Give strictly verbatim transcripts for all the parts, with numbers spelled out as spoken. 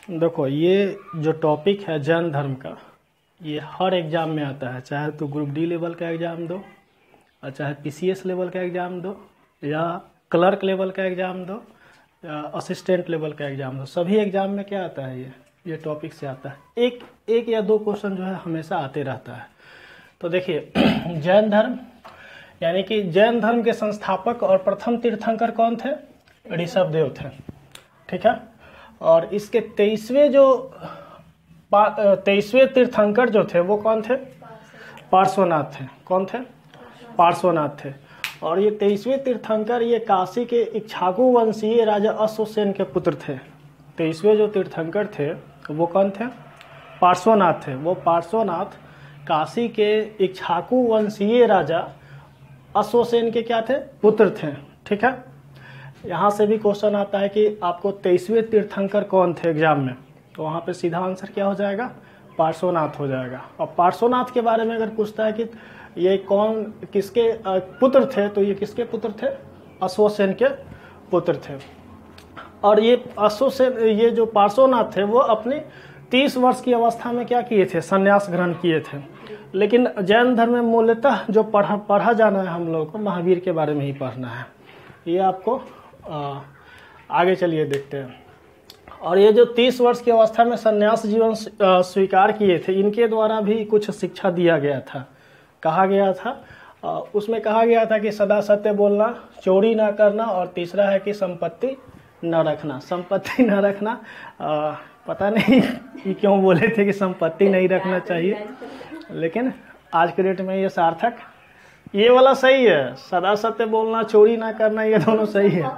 देखो ये जो टॉपिक है जैन धर्म का, ये हर एग्ज़ाम में आता है, चाहे तो ग्रुप डी लेवल का एग्ज़ाम दो और चाहे पीसीएस लेवल का एग्ज़ाम दो या क्लर्क लेवल का एग्ज़ाम दो या असिस्टेंट लेवल का एग्ज़ाम दो, सभी एग्ज़ाम में क्या आता है, ये ये टॉपिक से आता है। एक एक या दो क्वेश्चन जो है हमेशा आते रहता है। तो देखिए जैन धर्म यानी कि जैन धर्म के संस्थापक और प्रथम तीर्थंकर कौन थे? ऋषभ देव थे, ठीक है। और इसके तेईसवें जो तेईसवें तीर्थंकर जो थे वो कौन थे? पार्श्वनाथ थे। कौन थे? पार्श्वनाथ थे। और ये तेईसवें तीर्थंकर ये काशी के इक्ष्वाकु वंशीय राजा अश्वसेन के पुत्र थे। तेईसवें जो तीर्थंकर थे वो कौन थे? पार्श्वनाथ थे। वो पार्श्वनाथ काशी के इक्ष्वाकु वंशीय राजा अश्वसेन के क्या थे? पुत्र थे, ठीक है। यहाँ से भी क्वेश्चन आता है कि आपको तेईसवें तीर्थंकर कौन थे एग्जाम में, तो वहाँ पे सीधा आंसर क्या हो जाएगा? पार्श्वनाथ हो जाएगा। और पार्श्वनाथ के बारे में अगर पूछता है कि ये कौन किसके पुत्र थे, तो ये किसके पुत्र थे? अश्वसेन के पुत्र थे। और ये अश्वसेन ये जो पार्श्वनाथ थे वो अपने तीस वर्ष की अवस्था में क्या किए थे? संन्यास ग्रहण किए थे। लेकिन जैन धर्म में मूलतः जो पढ़ा पढ़ा जाना है हम लोगों को महावीर के बारे में ही पढ़ना है। ये आपको आ, आगे चलिए देखते हैं। और ये जो तीस वर्ष की अवस्था में संन्यास जीवन स्वीकार किए थे, इनके द्वारा भी कुछ शिक्षा दिया गया था। कहा गया था आ, उसमें कहा गया था कि सदा सत्य बोलना, चोरी ना करना, और तीसरा है कि संपत्ति न रखना। संपत्ति न रखना, आ, पता नहीं कि क्यों बोले थे कि संपत्ति नहीं रखना चाहिए, लेकिन आज के डेट में ये सार्थक, ये वाला सही है। सदा सत्य बोलना, चोरी ना करना, ये दोनों सही है।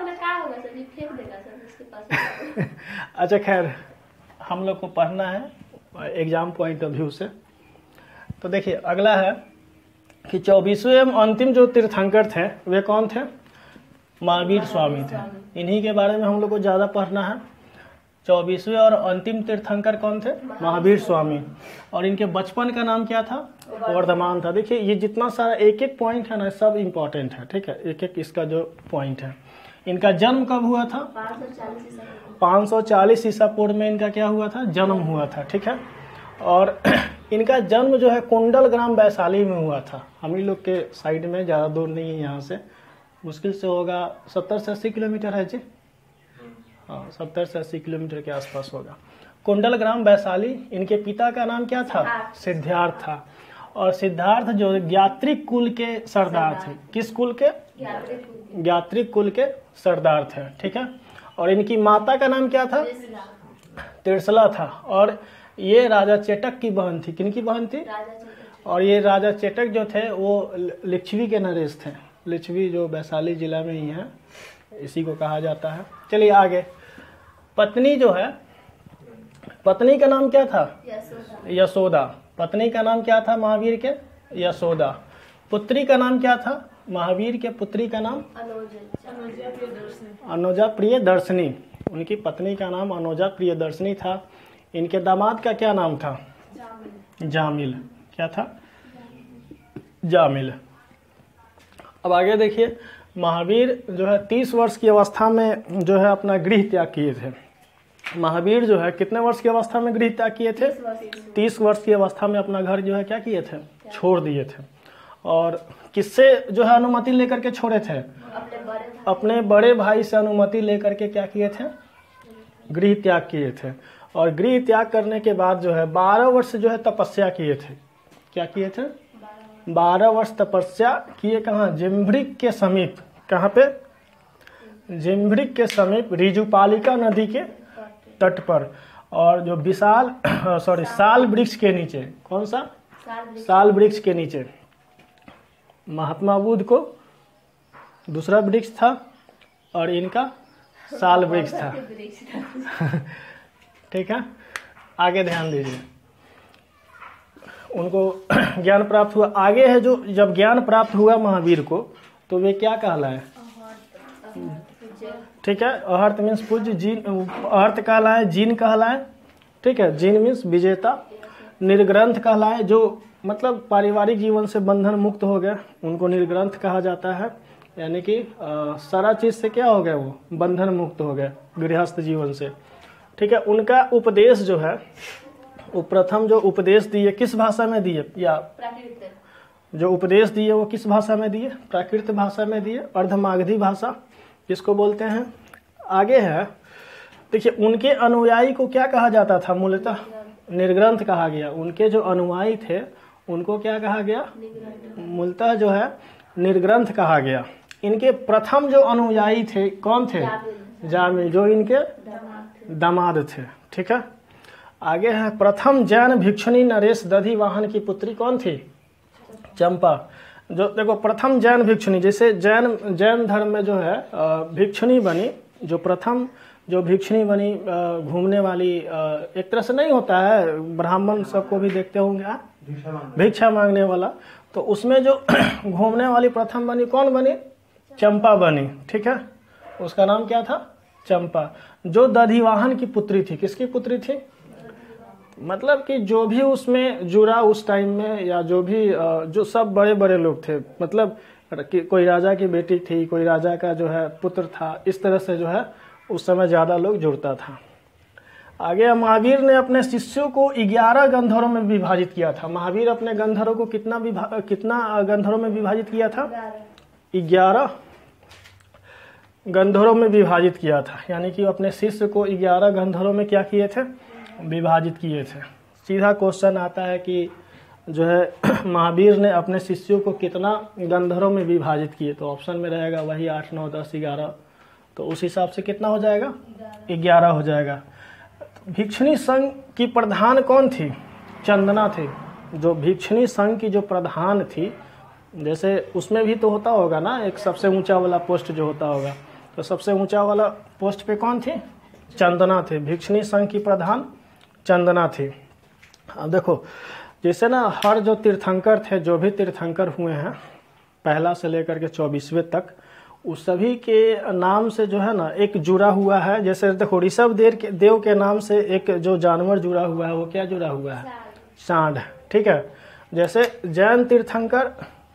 अच्छा खैर, हम लोग को पढ़ना है एग्जाम पॉइंट ऑफ व्यू से। तो देखिए अगला है कि चौबीसवें अंतिम जो तीर्थंकर थे वे कौन थे? महावीर स्वामी थे। इन्हीं के बारे में हम लोग को ज़्यादा पढ़ना है। चौबीसवें और अंतिम तीर्थंकर कौन थे? महावीर स्वामी। और इनके बचपन का नाम क्या था? वर्धमान था। देखिए ये जितना सारा एक एक पॉइंट है ना, सब इम्पोर्टेंट है, ठीक है। एक एक इसका जो पॉइंट है। इनका जन्म कब हुआ था? पाँच सौ चालीस ईसा पूर्व में इनका क्या हुआ था? जन्म हुआ था, ठीक है। और इनका जन्म जो है कुंडल ग्राम वैशाली में हुआ था। हम ही लोग के साइड में, ज़्यादा दूर नहीं है यहाँ से, मुश्किल से होगा सत्तर से अस्सी किलोमीटर है जी। हाँ, सत्तर से अस्सी किलोमीटर के आसपास होगा। कुंडल ग्राम वैशाली। इनके पिता का नाम क्या था? सिद्धार्थ था। और सिद्धार्थ जो ज्ञात्रिक कुल के सरदार थे। किस कुल के? ज्ञात्रिक कुल के सरदार थे, ठीक है। और इनकी माता का नाम क्या था? तिरसला था। और ये राजा चेटक की बहन थी। किनकी बहन थी? और ये राजा चेटक जो थे वो लिच्छवी के नरेश थे। लिच्छवी जो वैशाली जिला में ही है, इसी को कहा जाता है। चलिए आगे। पत्नी जो है, पत्नी का नाम क्या था? यशोदा। पत्नी का नाम क्या था महावीर के? यशोदा। पुत्री का नाम क्या था महावीर के? पुत्री का नाम अनुजा प्रियदर्शनी। उनकी पत्नी का नाम अनुजा प्रियदर्शनी था। इनके दामाद का क्या नाम था? जामिल। क्या था? जामिल। अब आगे देखिए, महावीर जो है तीस वर्ष की अवस्था में जो है अपना गृह त्याग किए थे। महावीर जो है कितने वर्ष की अवस्था में गृह त्याग किए थे? तीस वर्ष की अवस्था में अपना घर जो है क्या किए थे? छोड़ दिए थे। और किससे जो है अनुमति लेकर के छोड़े थे? अपने बड़े भाई से अनुमति लेकर के क्या किए थे? गृह त्याग किए थे। और गृह त्याग करने के बाद जो है बारह वर्ष जो है तपस्या किए थे। क्या किए थे? बारह वर्ष तपस्या किए। कहाँ? जिम्भ्रिक के समीप। कहाँ पे? जिम्भ्रिक के समीप ऋजुपालिका नदी के तट पर। और जो विशाल सॉरी साल वृक्ष के नीचे। कौन सा? साल वृक्ष के नीचे। महात्मा बुद्ध को दूसरा वृक्ष था और इनका साल वृक्ष था, ठीक है। आगे ध्यान दीजिए। उनको ज्ञान प्राप्त हुआ। आगे है जो जब ज्ञान प्राप्त हुआ महावीर को, तो वे क्या कहलाए? ठीक है। अहर्त मीन्स पूज्य, जीन अहर्त कहलाए, जीन कहलाए, ठीक है। जीन मीन्स विजेता। निर्ग्रंथ कहलाए, जो मतलब पारिवारिक जीवन से बंधन मुक्त हो गए, उनको निर्ग्रंथ कहा जाता है। यानी कि सारा चीज से क्या हो गया? वो बंधन मुक्त हो गए गृहस्थ जीवन से। ठीक है। उनका उपदेश जो है वो प्रथम जो उपदेश दिए किस भाषा में दिए, या जो उपदेश दिए वो किस भाषा में दिए, प्राकृत भाषा में दिए, अर्धमागधी भाषा जिसको बोलते हैं। आगे है देखिए, उनके अनुयायी को क्या कहा जाता था, मूलतः निर्ग्रंथ कहा गया। उनके जो अनुयायी थे उनको क्या कहा गया, मूलतः जो है निर्ग्रंथ कहा गया। इनके प्रथम जो अनुयायी थे कौन थे, जामिल, जो इनके दामाद थे, ठीक है। आगे है प्रथम जैन भिक्षुणी नरेश दधि वाहन की पुत्री कौन थी, चंपा। जो देखो प्रथम जैन भिक्षुणी, जैसे जैन जैन धर्म में जो है भिक्षुणी बनी, जो प्रथम जो भिक्षुणी बनी घूमने वाली, एक तरह से नहीं होता है, ब्राह्मण सबको भी देखते होंगे भिक्षा मांगने वाला, तो उसमें जो घूमने वाली प्रथम बनी कौन बनी, चंपा बनी, ठीक है। उसका नाम क्या था, चंपा, जो दधिवाहन की पुत्री थी। किसकी पुत्री थी, मतलब कि जो भी उसमें जुड़ा उस टाइम में, या जो भी जो सब बड़े बड़े लोग थे, मतलब कि कोई राजा की बेटी थी, कोई राजा का जो है पुत्र था, इस तरह से जो है उस समय ज्यादा लोग जुड़ता था। आगे महावीर ने अपने शिष्यों को ग्यारह गंधर्वों में विभाजित किया था। महावीर अपने गंधर्वों को कितना विभा कितना गंधर्वों में विभाजित किया था, ग्यारह गंधर्वों में विभाजित किया था। यानी कि अपने शिष्य को ग्यारह गंधर्वों में क्या किए थे, विभाजित किए थे। सीधा क्वेश्चन आता है कि जो है महावीर ने अपने शिष्यों को कितना गंधर्वों में विभाजित किए, तो ऑप्शन में रहेगा वही आठ नौ दस ग्यारह, तो उस हिसाब से कितना हो जाएगा, ग्यारह हो जाएगा। भिक्षुणी संघ की प्रधान कौन थी, चंदना थी। जो भिक्षुणी संघ की जो प्रधान थी, जैसे उसमें भी तो होता होगा ना एक सबसे ऊंचा वाला पोस्ट जो होता होगा, तो सबसे ऊंचा वाला पोस्ट पे कौन थी, चंदना थे। भिक्षुणी संघ की प्रधान चंदना थी। अब देखो जैसे ना हर जो तीर्थंकर थे, जो भी तीर्थंकर हुए हैं पहला से लेकर के चौबीसवें तक, उस सभी के नाम से जो है ना एक जुड़ा हुआ है। जैसे देखो ऋषभ देव के देव के नाम से एक जो जानवर जुड़ा हुआ है, वो क्या जुड़ा हुआ है, सांड, ठीक है। जैसे जैन तीर्थंकर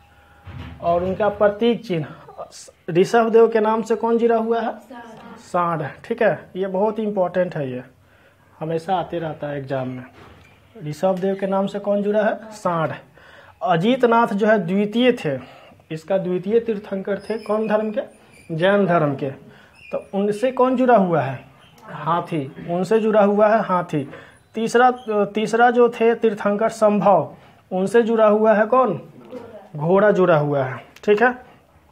और उनका प्रतीक चिन्ह ऋषभ देव के नाम से कौन जुड़ा हुआ है, सांड, ठीक है। ये बहुत इंपॉर्टेंट है, ये हमेशा आते रहता है एग्जाम में। ऋषभ देव के नाम से कौन जुड़ा है, सांड। अजीतनाथ जो है द्वितीय थे, इसका द्वितीय तीर्थंकर थे, कौन धर्म के, जैन धर्म के। तो उनसे कौन जुड़ा हुआ है, हाथी, उनसे जुड़ा हुआ है हाथी। तीसरा तीसरा जो थे तीर्थंकर संभव, उनसे जुड़ा हुआ है कौन, घोड़ा जुड़ा हुआ है, ठीक है।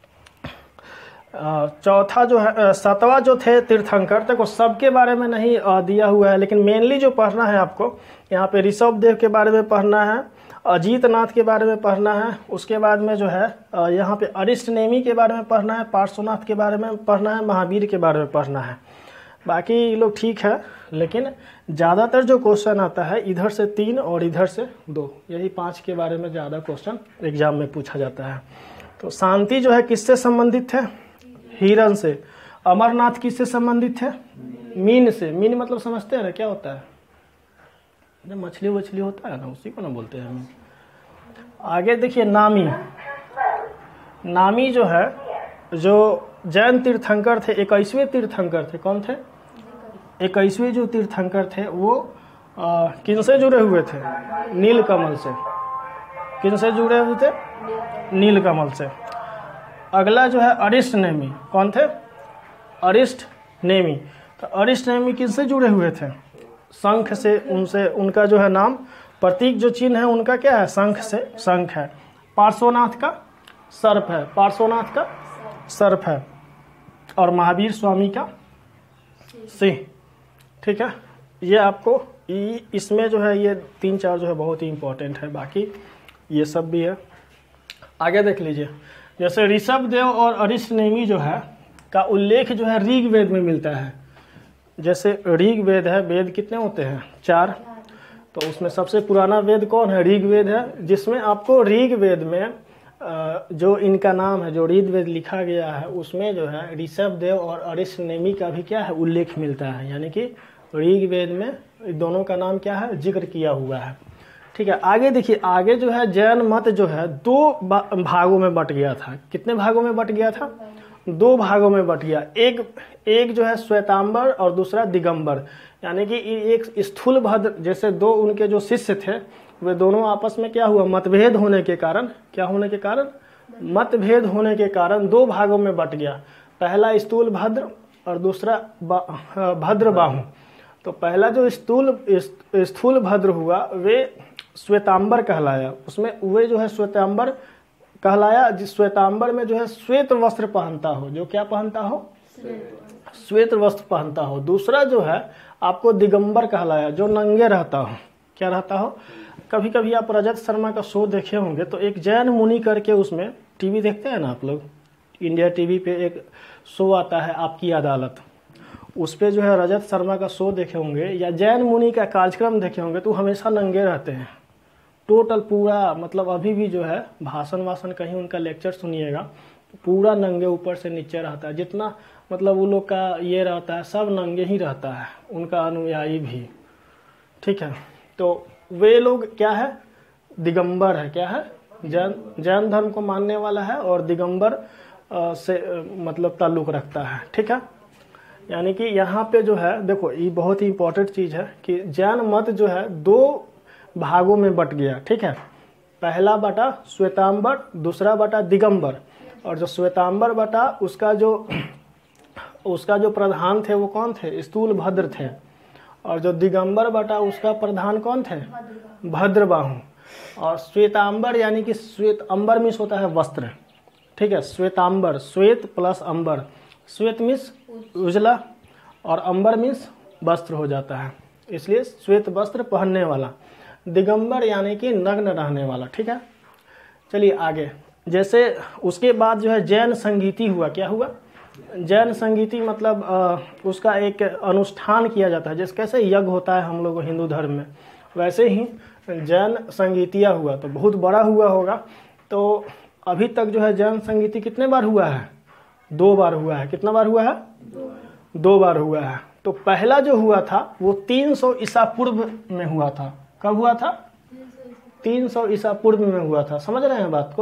चौथा जो है सातवां जो थे तीर्थंकर, देखो सबके बारे में नहीं दिया हुआ है, लेकिन मेनली जो पढ़ना है आपको यहाँ पे ऋषभ देव के बारे में पढ़ना है, अजीतनाथ के बारे में पढ़ना है, उसके बाद में जो है यहाँ पे अरिष्ट नेमी के बारे में पढ़ना है, पार्श्वनाथ के बारे में पढ़ना है, महावीर के बारे में पढ़ना है। बाकी लोग ठीक है, लेकिन ज़्यादातर जो क्वेश्चन आता है इधर से तीन और इधर से दो, यही पांच के बारे में ज़्यादा क्वेश्चन एग्जाम में पूछा जाता है। तो शांति जो है किससे संबंधित थे, हिरण से। अमरनाथ किससे संबंधित थे, मीन से। मीन मतलब समझते हैं ना क्या होता है, जब मछली वछली होता है ना, उसी को ना बोलते हैं मीन। आगे देखिए नामी। नामी जो है, जो जैन तीर्थंकर थे, इक्कीसवें तीर्थंकर थे, कौन थे, इक्कीसवें जो तीर्थंकर थे वो किनसे जुड़े हुए थे, नीलकमल से। किनसे जुड़े हुए थे, नीलकमल से। अगला जो है अरिष्ट नेमी, कौन थे, अरिष्ट नेमी। तो अरिष्ट नेमी किनसे जुड़े हुए थे, शंख से। उनसे उनका जो है नाम, प्रतीक जो चिन्ह है उनका क्या है, शंख से, शंख है। पार्श्वनाथ का सर्प है, पार्श्वनाथ का सर्प है। और महावीर स्वामी का सिंह, ठीक है। ये आपको इसमें जो है ये तीन चार जो है बहुत ही इंपॉर्टेंट है, बाकी ये सब भी है। आगे देख लीजिए, जैसे ऋषभ देव और अरिष्ट नेमी जो है का उल्लेख जो है ऋग वेद में मिलता है। जैसे ऋग वेद है, वेद कितने होते हैं, चार, तो उसमें सबसे पुराना वेद कौन है, ऋग वेद है, जिसमें आपको ऋग वेद में जो इनका नाम है, जो ऋग वेद लिखा गया है, उसमें जो है ऋषभ देव और अरिष्ट नेमी का भी क्या है, उल्लेख मिलता है। यानी कि ऋग वेद में दोनों का नाम क्या है, जिक्र किया हुआ है, ठीक है। आगे देखिए, आगे जो है जैन मत जो है दो भागों में बट गया था। कितने भागों में बट गया था, दो भागों में बट गया। एक एक जो है श्वेतांबर और दूसरा दिगंबर, यानी कि एक स्थूल भद्र, जैसे दो उनके जो शिष्य थे वे दोनों आपस में क्या हुआ, मतभेद होने के कारण, क्या होने के कारण, मतभेद होने के कारण दो भागों में बट गया। पहला स्थूल भद्र और दूसरा भद्र बाहु। तो पहला जो स्थूल स्थूल भद्र हुआ वे श्वेतांबर कहलाया, उसमें वे जो है श्वेतांबर कहलाया, जिस श्वेतांबर में जो है श्वेत वस्त्र पहनता हो, जो क्या पहनता हो, श्वेत वस्त्र पहनता हो। दूसरा जो है आपको दिगंबर कहलाया, जो नंगे रहता हो, क्या रहता हो। कभी कभी आप रजत शर्मा का शो देखे होंगे, तो एक जैन मुनि करके, उसमें टीवी देखते हैं ना आप लोग, इंडिया टीवी पे एक शो आता है आपकी अदालत, उस पे जो है रजत शर्मा का शो देखे होंगे या जैन मुनि का कार्यक्रम देखे होंगे, तो हमेशा नंगे रहते हैं टोटल पूरा, मतलब अभी भी जो है भाषण वाषण कहीं उनका लेक्चर सुनिएगा पूरा नंगे ऊपर से नीचे रहता है, जितना मतलब वो लोग का ये रहता है सब नंगे ही रहता है, उनका अनुयायी भी, ठीक है। तो वे लोग क्या है, दिगंबर है, क्या है, जैन जैन धर्म को मानने वाला है और दिगंबर आ, से आ, मतलब ताल्लुक रखता है, ठीक है। यानी कि यहाँ पे जो है देखो, ये बहुत ही इंपॉर्टेंट चीज है कि जैन मत जो है दो भागों में बट गया, ठीक है। पहला बटा श्वेतांबर, दूसरा बटा दिगंबर, और जो श्वेतांबर बटा उसका जो उसका जो प्रधान थे वो कौन थे, स्थूल भद्र थे, और जो दिगंबर बटा उसका प्रधान कौन थे, भद्रबाहु। और श्वेतांबर यानी कि श्वेत अंबर मिस होता है वस्त्र, ठीक है। श्वेतांबर, श्वेत प्लस अंबर, श्वेत मिस उजला और अंबर मिस वस्त्र हो जाता है, इसलिए श्वेत वस्त्र पहनने वाला। दिगंबर यानी कि नग्न रहने वाला, ठीक है। चलिए आगे, जैसे उसके बाद जो है जैन संगीति हुआ, क्या हुआ, जैन संगीति मतलब आ, उसका एक अनुष्ठान किया जाता है, जैसे कैसे यज्ञ होता है हम लोग हिंदू धर्म में, वैसे ही जैन संगीतिया हुआ, तो बहुत बड़ा हुआ होगा। तो अभी तक जो है जैन संगीति कितने बार हुआ है, दो बार हुआ है, कितना बार हुआ है, दो, दो बार हुआ है। तो पहला जो हुआ था वो तीन सौ ईसा पूर्व में हुआ था, कब हुआ था, तीन सौ ईसा पूर्व में हुआ था, समझ रहे हैं बात को,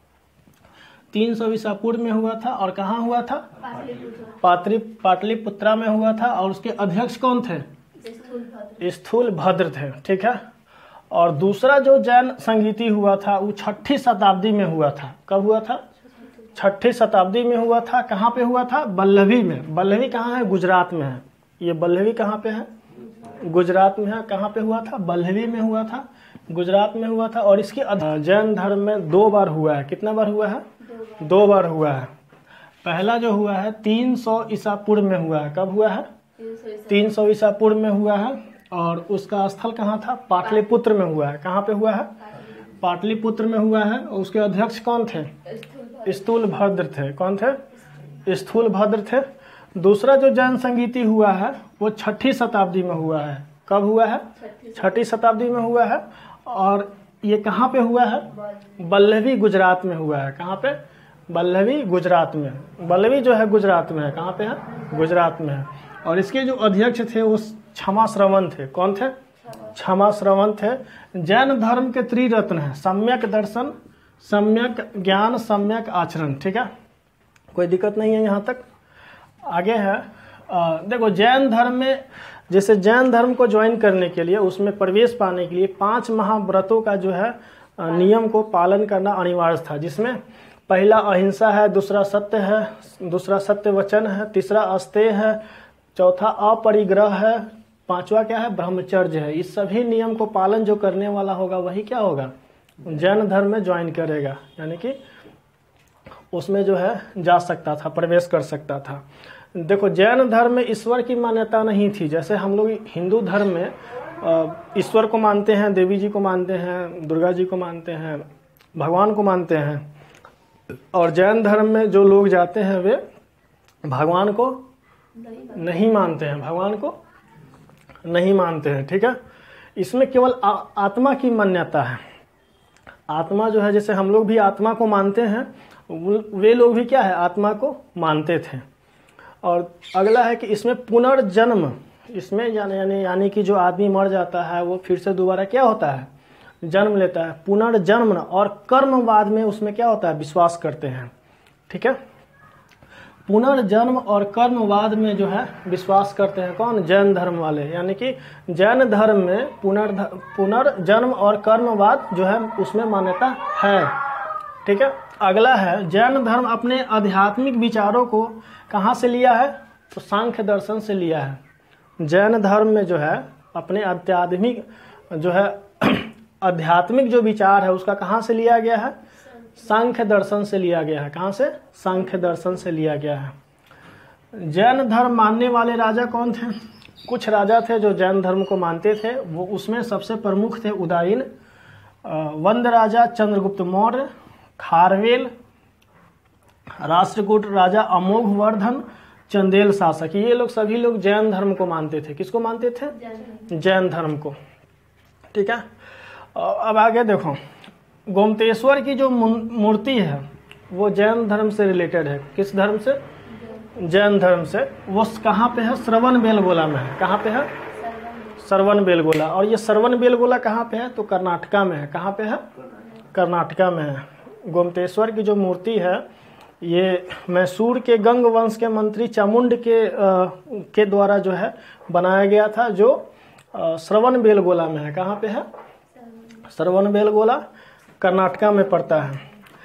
तीन सौ ईसा पूर्व में हुआ था। और कहाँ हुआ था, पाटली पाटलिपुत्रा में हुआ था, और उसके अध्यक्ष कौन थे, स्थूल भद्र थे, ठीक है। और दूसरा जो जैन संगीति हुआ था वो छठी शताब्दी में हुआ था, कब हुआ था, छठी शताब्दी में हुआ था। कहाँ पे हुआ था, बल्लभी में। बल्लभी कहाँ है, गुजरात में है, ये बल्लभी कहाँ पे है, गुजरात में है। कहाँ पे हुआ था, बल्लभी में हुआ था, गुजरात में हुआ था। और इसकी जैन धर्म में दो बार हुआ है, कितना बार हुआ है, दो बार हुआ है। पहला जो हुआ है तीन सौ ईसा पूर्व में हुआ है, कब हुआ है, तीन सौ ईसा पूर्व में हुआ है। और उसका स्थल कहाँ था, पाटलिपुत्र में हुआ है। कहाँ पे हुआ है, पाटलिपुत्र में हुआ है। और उसके अध्यक्ष कौन थे, स्थूल भद्र थे, कौन थे, स्थूल भद्र थे। दूसरा जो जैन संगीति हुआ है वो छठी शताब्दी में हुआ है, कब हुआ है, छठी शताब्दी में हुआ है। और ये कहाँ पे हुआ है, बल्लभी गुजरात में हुआ है। कहाँ पे, बल्लभी गुजरात में, बल्लभी जो है गुजरात में है, कहाँ पे है, गुजरात में है। और इसके जो अध्यक्ष थे वो क्षमा श्रवण थे, कौन थे, क्षमा श्रवण थे। जैन धर्म के त्रिरत्न है, सम्यक दर्शन, सम्यक ज्ञान, सम्यक आचरण, ठीक है, कोई दिक्कत नहीं है यहाँ तक। आगे है आ, देखो जैन धर्म में, जैसे जैन धर्म को ज्वाइन करने के लिए, उसमें प्रवेश पाने के लिए पांच महाव्रतों का जो है नियम को पालन करना अनिवार्य था, जिसमें पहला अहिंसा है, दूसरा सत्य है, दूसरा सत्य वचन है, तीसरा अस्तेय है, चौथा अपरिग्रह है, पांचवा क्या है, ब्रह्मचर्य है। इस सभी नियम को पालन जो करने वाला होगा वही क्या होगा, जैन धर्म में ज्वाइन करेगा, यानी कि उसमें जो है जा सकता था, प्रवेश कर सकता था। देखो जैन धर्म में ईश्वर की मान्यता नहीं थी, जैसे हम लोग हिंदू धर्म में ईश्वर को मानते हैं, देवी जी को मानते हैं, दुर्गा जी को मानते हैं, भगवान को मानते हैं। और जैन धर्म में जो लोग जाते हैं वे भगवान को नहीं मानते हैं, भगवान को नहीं मानते हैं, ठीक है। इसमें केवल आ, आत्मा की मान्यता है। आत्मा जो है, जैसे हम लोग भी आत्मा को मानते हैं, वे लोग भी क्या है, आत्मा को मानते थे। और अगला है कि इसमें पुनर्जन्म, इसमें यानी यानी कि जो आदमी मर जाता है वो फिर से दोबारा क्या होता है, जन्म लेता है। पुनर्जन्म और कर्मवाद में उसमें क्या होता है, विश्वास करते हैं, ठीक है। पुनर्जन्म और कर्मवाद में जो है विश्वास करते हैं। कौन? जैन धर्म वाले। यानी कि जैन धर्म में पुनर् पुनर्जन्म और कर्मवाद जो है उसमें मान्यता है। ठीक है। अगला है, जैन धर्म अपने आध्यात्मिक विचारों को कहाँ से लिया है? तो सांख्य दर्शन से लिया है। जैन धर्म में जो है अपने आध्यात्मिक जो है आध्यात्मिक जो विचार है उसका कहाँ से लिया गया है? सांख्य दर्शन से लिया गया है। कहाँ से? सांख्य दर्शन से लिया गया है। जैन धर्म मानने वाले राजा कौन थे? कुछ राजा थे जो जैन धर्म को मानते थे। वो उसमें सबसे प्रमुख थे उदयन, वंद राजा चंद्रगुप्त मौर्य, खारवेल, राष्ट्रकूट राजा अमोघवर्धन, चंदेल शासक। ये लोग सभी लोग जैन धर्म को मानते थे। किसको मानते थे? जैन धर्म को। ठीक है। अब आगे देखो, गोमतेश्वर की जो मूर्ति है वो जैन धर्म से रिलेटेड है। किस धर्म से? जैन धर्म से। वो कहाँ पे है? श्रवण बेलगोला में है। कहाँ पे है? श्रवण बेलगोला। और ये श्रवण बेलगोला कहाँ पे है? तो कर्नाटका में है। कहाँ पे है? कर्नाटका में है। गोमतेश्वर की जो मूर्ति है ये मैसूर के गंग वंश के मंत्री चामुंड के आ, के द्वारा जो है बनाया गया था, जो श्रवण बेलगोला में है। कहाँ पे है? श्रवण बेलगोला कर्नाटका में पड़ता है।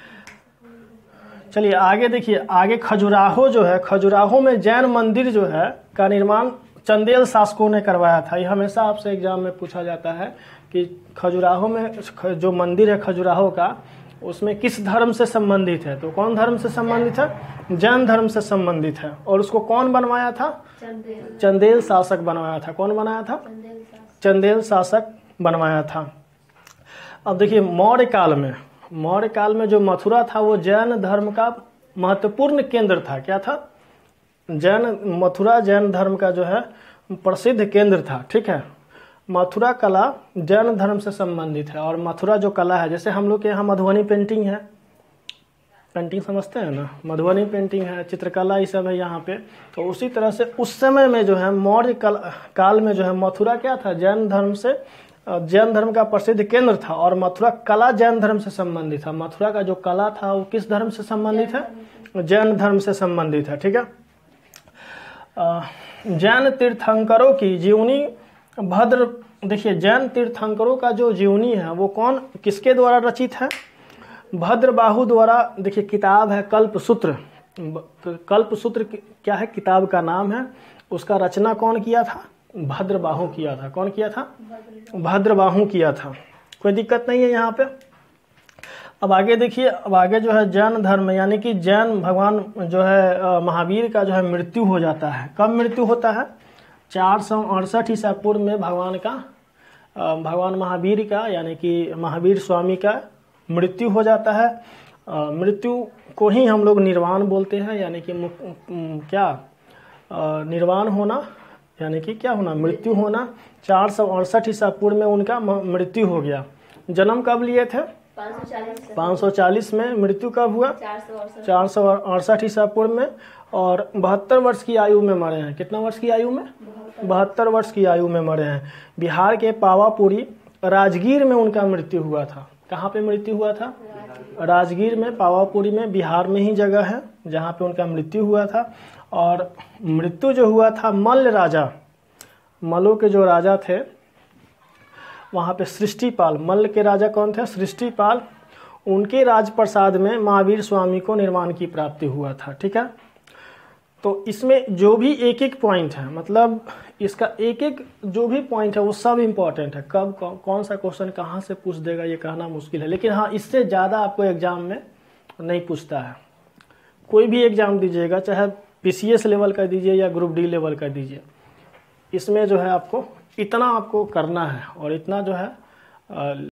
चलिए आगे देखिए, आगे खजुराहो जो है, खजुराहो में जैन मंदिर जो है का निर्माण चंदेल शासकों ने करवाया था। ये हमेशा आपसे एग्जाम में पूछा जाता है कि खजुराहो में जो मंदिर है खजुराहो का, उसमें किस धर्म से संबंधित है? तो कौन धर्म से संबंधित है? जैन धर्म से संबंधित है। और उसको कौन बनवाया था? चंदेल, चंदेल शासक बनवाया था। कौन बनाया था? चंदेल शासक बनवाया था। अब देखिए, मौर्य काल में मौर्य काल में जो मथुरा था वो जैन धर्म का महत्वपूर्ण केंद्र था। क्या था? जैन मथुरा जैन धर्म का जो है प्रसिद्ध केंद्र था। ठीक है। मथुरा कला जैन धर्म से संबंधित है। और मथुरा जो कला है, जैसे हम लोग के यहाँ मधुबनी पेंटिंग है, पेंटिंग समझते हैं ना, मधुबनी पेंटिंग है, चित्रकला ये सब है यहाँ पे। तो उसी तरह से उस समय में जो है मौर्य काल में जो है मथुरा क्या था? जैन धर्म से जैन धर्म का प्रसिद्ध केंद्र था। और मथुरा कला जैन धर्म से संबंधित था। मथुरा का जो कला था वो किस धर्म से संबंधित है? जैन धर्म से संबंधित है। ठीक है। जैन तीर्थंकरों की जीवनी भद्र, देखिए जैन तीर्थंकरों का जो जीवनी है वो कौन किसके द्वारा रचित है? भद्रबाहु द्वारा। देखिए किताब है कल्पसूत्र। कल्पसूत्र क्या है? किताब का नाम है। उसका रचना कौन किया था? भद्रबाहु किया था। कौन किया था? भद्रबाहु किया था। कोई दिक्कत नहीं है यहाँ पे। अब आगे देखिए, अब आगे जो है जैन धर्म यानी कि जैन भगवान जो है महावीर का जो है मृत्यु हो जाता है। कब मृत्यु होता है? चार सौ अड़सठ ईसा पूर्व में भगवान का भगवान महावीर का यानी कि महावीर स्वामी का मृत्यु हो जाता है। मृत्यु को ही हम लोग निर्वाण बोलते हैं। यानी कि क्या निर्वाण होना यानी कि क्या होना? मृत्यु होना। चार सौ अड़सठ ईसा पूर्व में उनका मृत्यु हो गया। जन्म कब लिए थे? पाँच सौ चालीस में। मृत्यु कब हुआ? चार सौ अड़सठ ईसा पूर्व में। और बहत्तर वर्ष की आयु में मरे हैं। कितना वर्ष की आयु में? बहत्तर वर्ष की आयु में मरे हैं। बिहार के पावापुरी राजगीर में उनका मृत्यु हुआ था। कहाँ पे मृत्यु हुआ था? राजगीर में, पावापुरी में, बिहार में ही जगह है जहाँ पे उनका मृत्यु हुआ था। और मृत्यु जो हुआ था मल्ल राजा, मल्लों के जो राजा थे वहाँ पे सृष्टिपाल, मल्ल के राजा कौन थे? सृष्टिपाल। उनके राजप्रसाद में महावीर स्वामी को निर्वाण की प्राप्ति हुआ था। ठीक है। तो इसमें जो भी एक एक पॉइंट है, मतलब इसका एक एक जो भी पॉइंट है वो सब इम्पोर्टेंट है। कब कौ, कौन सा क्वेश्चन कहाँ से पूछ देगा ये कहना मुश्किल है। लेकिन हाँ, इससे ज़्यादा आपको एग्जाम में नहीं पूछता है। कोई भी एग्जाम दीजिएगा, चाहे पीसीएस लेवल का दीजिए या ग्रुप डी लेवल का दीजिए, इसमें जो है आपको इतना आपको करना है और इतना जो है